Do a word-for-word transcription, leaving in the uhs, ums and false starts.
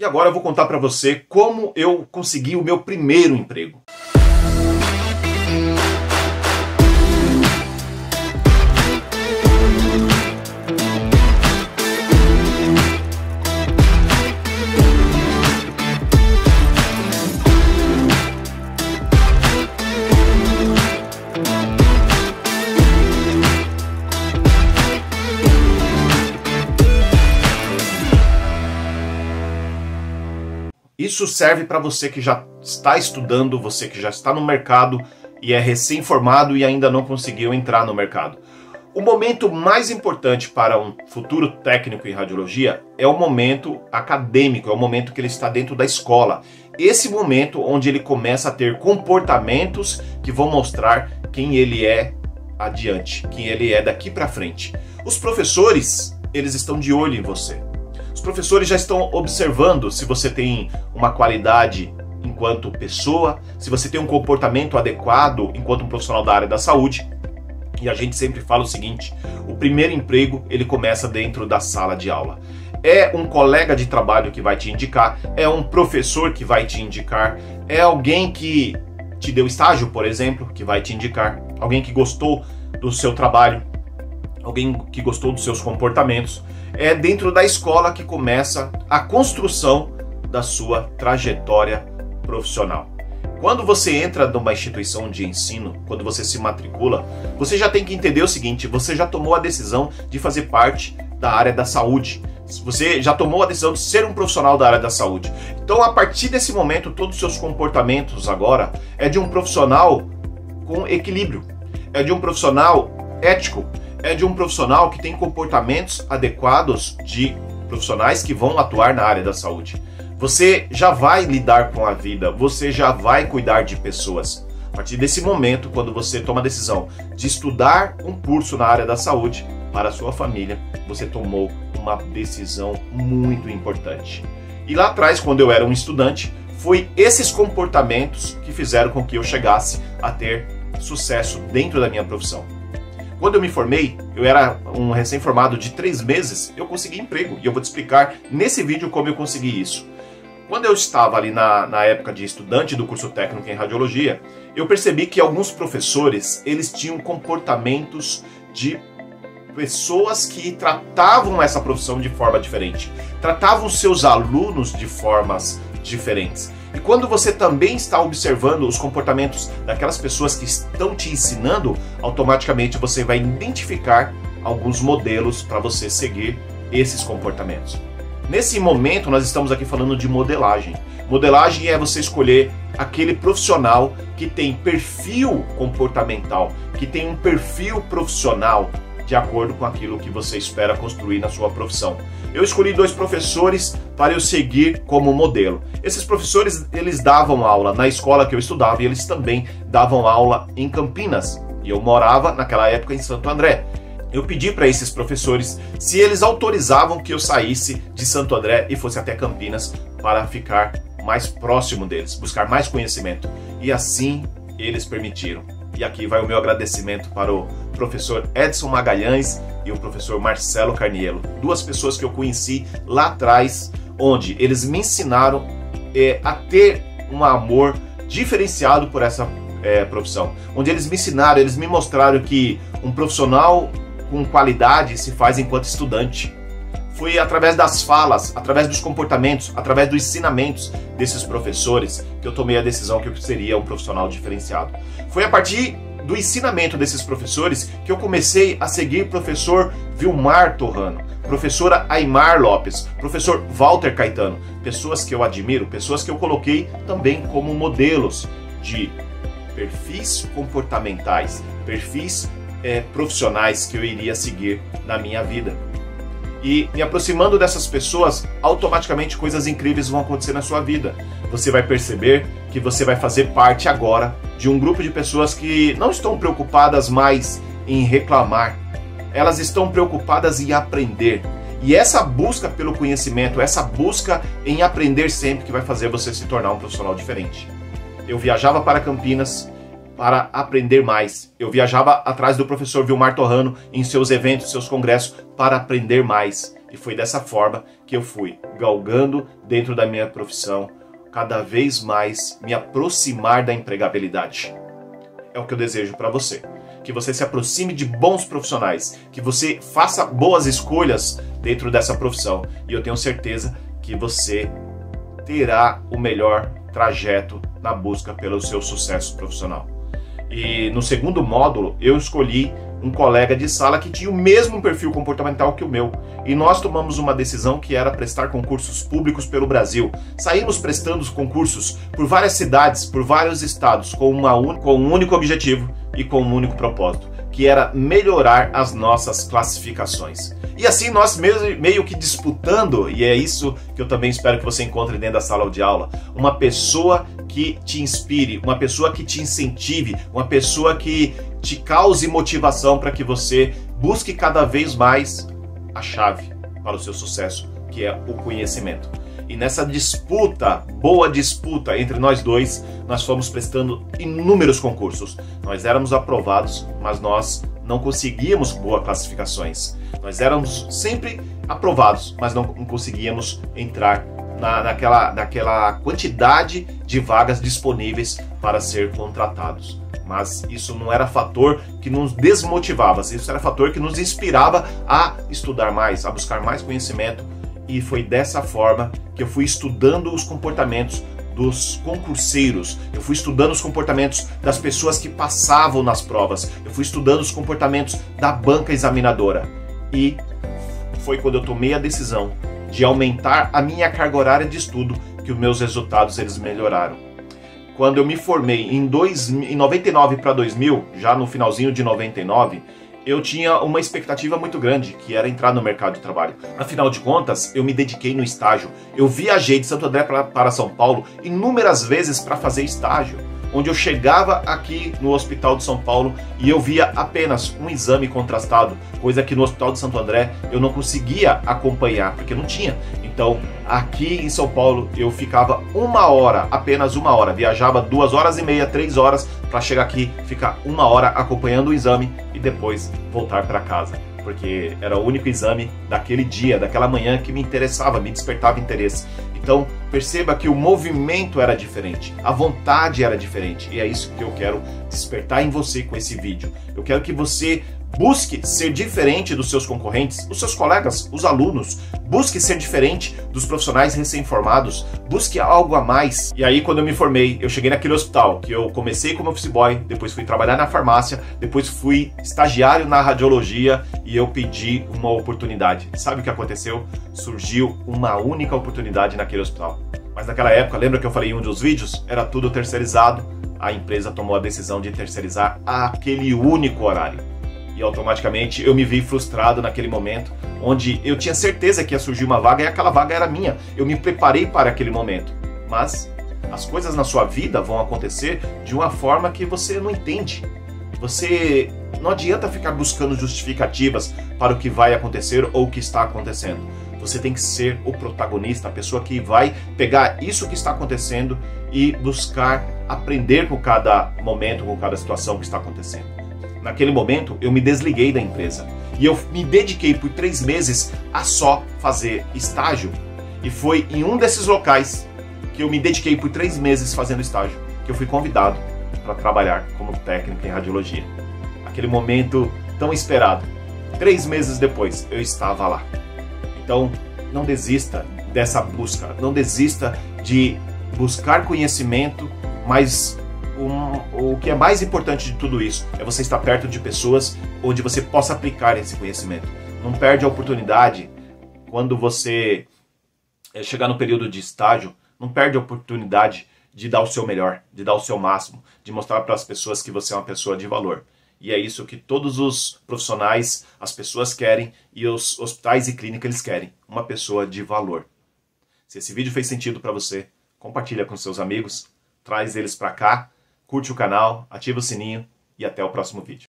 E agora eu vou contar para você como eu consegui o meu primeiro emprego. Isso serve para você que já está estudando, você que já está no mercado e é recém-formado e ainda não conseguiu entrar no mercado. O momento mais importante para um futuro técnico em radiologia é o momento acadêmico, é o momento que ele está dentro da escola. Esse momento onde ele começa a ter comportamentos que vão mostrar quem ele é adiante, quem ele é daqui para frente. Os professores, eles estão de olho em você. Os professores já estão observando se você tem uma qualidade enquanto pessoa, se você tem um comportamento adequado enquanto um profissional da área da saúde. E a gente sempre fala o seguinte, o primeiro emprego ele começa dentro da sala de aula. É um colega de trabalho que vai te indicar, é um professor que vai te indicar, é alguém que te deu estágio, por exemplo, que vai te indicar, alguém que gostou do seu trabalho, alguém que gostou dos seus comportamentos. É dentro da escola que começa a construção da sua trajetória profissional. Quando você entra numa instituição de ensino, quando você se matricula, você já tem que entender o seguinte, você já tomou a decisão de fazer parte da área da saúde. Você já tomou a decisão de ser um profissional da área da saúde. Então, a partir desse momento, todos os seus comportamentos agora é de um profissional com equilíbrio, é de um profissional ético, é de um profissional que tem comportamentos adequados de profissionais que vão atuar na área da saúde. Você já vai lidar com a vida, você já vai cuidar de pessoas. A partir desse momento, quando você toma a decisão de estudar um curso na área da saúde para a sua família, você tomou uma decisão muito importante. E lá atrás, quando eu era um estudante, foi esses comportamentos que fizeram com que eu chegasse a ter sucesso dentro da minha profissão. Quando eu me formei, eu era um recém-formado de três meses, eu consegui emprego. E eu vou te explicar nesse vídeo como eu consegui isso. Quando eu estava ali na, na época de estudante do curso técnico em radiologia, eu percebi que alguns professores, eles tinham comportamentos de pessoas que tratavam essa profissão de forma diferente. Tratavam seus alunos de formas diferentes. E quando você também está observando os comportamentos daquelas pessoas que estão te ensinando, automaticamente você vai identificar alguns modelos para você seguir esses comportamentos. Nesse momento, nós estamos aqui falando de modelagem. Modelagem é você escolher aquele profissional que tem perfil comportamental, que tem um perfil profissional de acordo com aquilo que você espera construir na sua profissão. Eu escolhi dois professores para eu seguir como modelo. Esses professores, eles davam aula na escola que eu estudava e eles também davam aula em Campinas. E eu morava naquela época em Santo André. Eu pedi para esses professores se eles autorizavam que eu saísse de Santo André e fosse até Campinas para ficar mais próximo deles, buscar mais conhecimento. E assim eles permitiram. E aqui vai o meu agradecimento para o professor Edson Magalhães e o professor Marcelo Carniello, duas pessoas que eu conheci lá atrás, onde eles me ensinaram é, a ter um amor diferenciado por essa é, profissão, onde eles me ensinaram, eles me mostraram que um profissional com qualidade se faz enquanto estudante. Foi através das falas, através dos comportamentos, através dos ensinamentos desses professores que eu tomei a decisão que eu seria um profissional diferenciado. Foi a partir do ensinamento desses professores que eu comecei a seguir o professor Vilmar Torrano, professora Aymar Lopes, professor Walter Caetano, pessoas que eu admiro, pessoas que eu coloquei também como modelos de perfis comportamentais, perfis é, profissionais que eu iria seguir na minha vida. E me aproximando dessas pessoas, automaticamente coisas incríveis vão acontecer na sua vida. Você vai perceber que você vai fazer parte agora de um grupo de pessoas que não estão preocupadas mais em reclamar. Elas estão preocupadas em aprender. E essa busca pelo conhecimento, essa busca em aprender sempre que vai fazer você se tornar um profissional diferente. Eu viajava para Campinas para aprender mais. Eu viajava atrás do professor Vilmar Torrano em seus eventos, seus congressos, para aprender mais. E foi dessa forma que que eu fui galgando dentro da minha profissão, cada vez mais me aproximar da empregabilidade. É o que eu desejo para você. Que você se aproxime de bons profissionais, que você faça boas escolhas dentro dessa profissão. E eu tenho certeza que você terá o melhor trajeto na busca pelo seu sucesso profissional. E no segundo módulo, eu escolhi um colega de sala que tinha o mesmo perfil comportamental que o meu. E nós tomamos uma decisão que era prestar concursos públicos pelo Brasil. Saímos prestando concursos por várias cidades, por vários estados, com, uma un... com um único objetivo e com um único propósito, que era melhorar as nossas classificações. E assim nós mesmo, meio que disputando, e é isso que eu também espero que você encontre dentro da sala de aula, uma pessoa que te inspire, uma pessoa que te incentive, uma pessoa que te cause motivação para que você busque cada vez mais a chave para o seu sucesso, que é o conhecimento. E nessa disputa, boa disputa entre nós dois, nós fomos prestando inúmeros concursos. Nós éramos aprovados, mas nós não conseguíamos boas classificações. Nós éramos sempre aprovados, mas não conseguíamos entrar na, naquela, naquela quantidade de vagas disponíveis para ser contratados. Mas isso não era fator que nos desmotivava, isso era fator que nos inspirava a estudar mais, a buscar mais conhecimento. E foi dessa forma que eu fui estudando os comportamentos dos concurseiros, eu fui estudando os comportamentos das pessoas que passavam nas provas, eu fui estudando os comportamentos da banca examinadora. E foi quando eu tomei a decisão de aumentar a minha carga horária de estudo que os meus resultados eles melhoraram. Quando eu me formei em, dois, em noventa e nove para dois mil, já no finalzinho de noventa e nove, eu tinha uma expectativa muito grande, que era entrar no mercado de trabalho. Afinal de contas, eu me dediquei no estágio. Eu viajei de Santo André para São Paulo inúmeras vezes para fazer estágio, onde eu chegava aqui no Hospital de São Paulo e eu via apenas um exame contrastado, coisa que no Hospital de Santo André eu não conseguia acompanhar, porque não tinha. Então, aqui em São Paulo, eu ficava uma hora, apenas uma hora, viajava duas horas e meia, três horas, para chegar aqui, ficar uma hora acompanhando o exame e depois voltar para casa, porque era o único exame daquele dia, daquela manhã que me interessava, me despertava interesse. Então, perceba que o movimento era diferente, a vontade era diferente, e é isso que eu quero despertar em você com esse vídeo. Eu quero que você busque ser diferente dos seus concorrentes, os seus colegas, os alunos. Busque ser diferente dos profissionais recém-formados. Busque algo a mais. E aí, quando eu me formei, eu cheguei naquele hospital que eu comecei como office boy, depois fui trabalhar na farmácia, depois fui estagiário na radiologia e eu pedi uma oportunidade. Sabe o que aconteceu? Surgiu uma única oportunidade naquele hospital. Mas naquela época, lembra que eu falei em um dos vídeos? Era tudo terceirizado. A empresa tomou a decisão de terceirizar aquele único horário. E automaticamente eu me vi frustrado naquele momento, onde eu tinha certeza que ia surgir uma vaga e aquela vaga era minha. Eu me preparei para aquele momento. Mas as coisas na sua vida vão acontecer de uma forma que você não entende. Você não adianta ficar buscando justificativas para o que vai acontecer ou o que está acontecendo. Você tem que ser o protagonista, a pessoa que vai pegar isso que está acontecendo e buscar aprender com cada momento, com cada situação que está acontecendo. Naquele momento, eu me desliguei da empresa e eu me dediquei por três meses a só fazer estágio. E foi em um desses locais que eu me dediquei por três meses fazendo estágio que eu fui convidado para trabalhar como técnico em radiologia. Aquele momento tão esperado. Três meses depois, eu estava lá. Então, não desista dessa busca, não desista de buscar conhecimento, mas Um, o que é mais importante de tudo isso é você estar perto de pessoas onde você possa aplicar esse conhecimento. Não perde a oportunidade quando você chegar no período de estágio, não perde a oportunidade de dar o seu melhor, de dar o seu máximo, de mostrar para as pessoas que você é uma pessoa de valor. E é isso que todos os profissionais, as pessoas querem e os hospitais e clínicas eles querem, uma pessoa de valor. Se esse vídeo fez sentido para você, compartilha com seus amigos, traz eles para cá, curte o canal, ativa o sininho e até o próximo vídeo.